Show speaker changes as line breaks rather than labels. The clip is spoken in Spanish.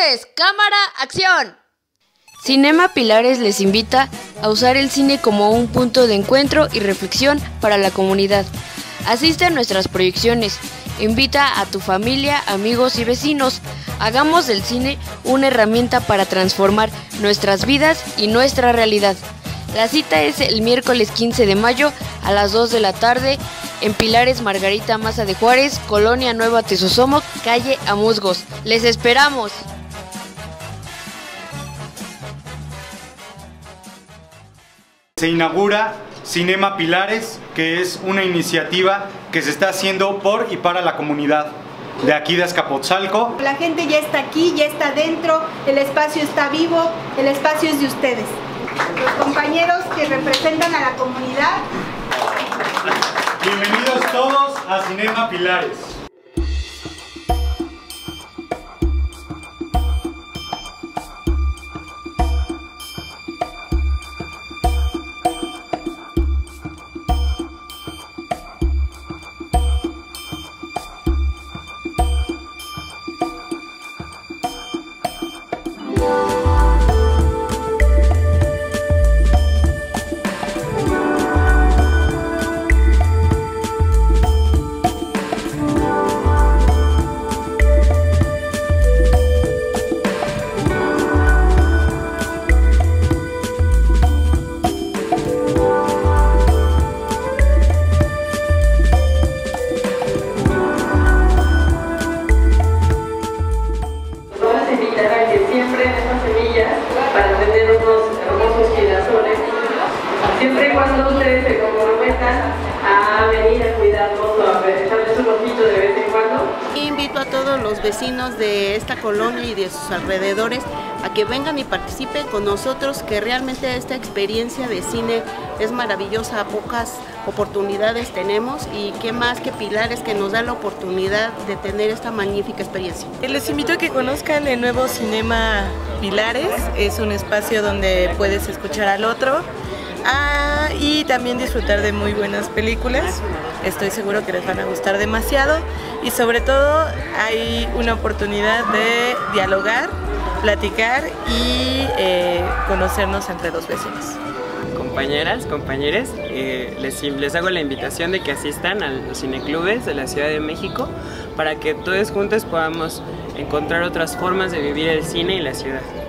Luces, cámara, acción.
Cinema Pilares les invita a usar el cine como un punto de encuentro y reflexión para la comunidad. Asiste a nuestras proyecciones, invita a tu familia, amigos y vecinos. Hagamos del cine una herramienta para transformar nuestras vidas y nuestra realidad. La cita es el miércoles 15 de mayo a las 2 de la tarde en Pilares Margarita Maza de Juárez, Colonia Nueva Tesosomoc, calle Amusgos. ¡Les esperamos!
Se inaugura Cinema Pilares, que es una iniciativa que se está haciendo por y para la comunidad de aquí de Azcapotzalco.
La gente ya está aquí, ya está dentro, el espacio está vivo, el espacio es de ustedes. Los compañeros que representan a la comunidad.
Bienvenidos todos a Cinema Pilares.
Siempre y cuando ustedes se comprometan a venir a cuidarnos o a echarles un ojito de vez en cuando.
Invito a todos los vecinos de esta colonia y de sus alrededores a que vengan y participen con nosotros, que realmente esta experiencia de cine es maravillosa, pocas oportunidades tenemos y qué más que Pilares que nos da la oportunidad de tener esta magnífica experiencia.
Les invito a que conozcan el nuevo Cinema Pilares, es un espacio donde puedes escuchar al otro y también disfrutar de muy buenas películas. Estoy seguro que les van a gustar demasiado y sobre todo hay una oportunidad de dialogar, platicar y conocernos entre los vecinos.
Compañeras, compañeros, les hago la invitación de que asistan a los cineclubes de la Ciudad de México para que todos juntos podamos encontrar otras formas de vivir el cine y la ciudad.